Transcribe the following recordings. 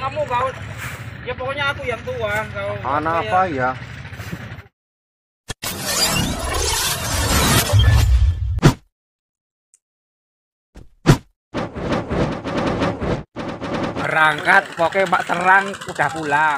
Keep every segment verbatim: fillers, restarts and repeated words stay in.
kamu kau. Ya pokoknya aku yang tua. Kau. Anak apa ya? Berangkat, pokoknya Mbak Terang udah pulang.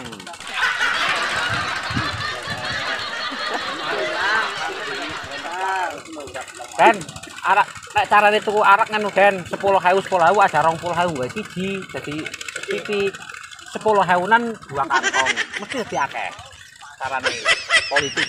Dan arak nek carane tuku arak nganu Den sepuluh ribu sepuluh ribu ada dua puluh ribu wae siji. Jadi pipi sepuluh ribuan dua kantong. Mesti dadi akeh. Carane politik.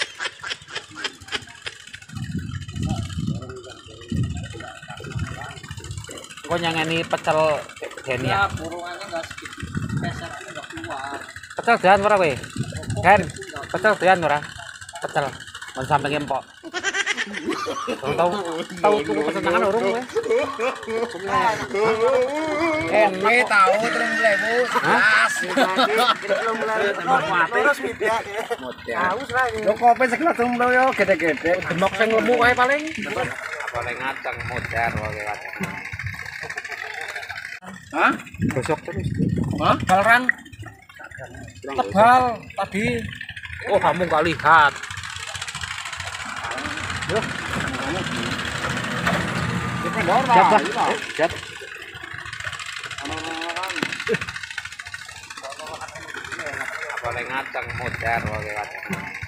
Engko nyangeni pecel Den ya. Burungannya enggak sedikit. Pesernya enggak keluar. Pecel doyan ora kowe? Den, pecel doyan ora? Pecel. Mun sampe ngempok. Tahu tahu tuku pesenangan urung kowe? Eh, tahu terus ribu sebelas. Terus media. Haus lah. Yo kopi segelas tumblo yo gede-gede. Demok sing lemu kae paling. Paling ngaceng modar wae ngaceng. Hah? Gosok terus. Hah? Balran. Tebal tadi. Oh, kamu nggak lihat. Yo. Siap, siap. Paling ngaceng modar wae ngaceng.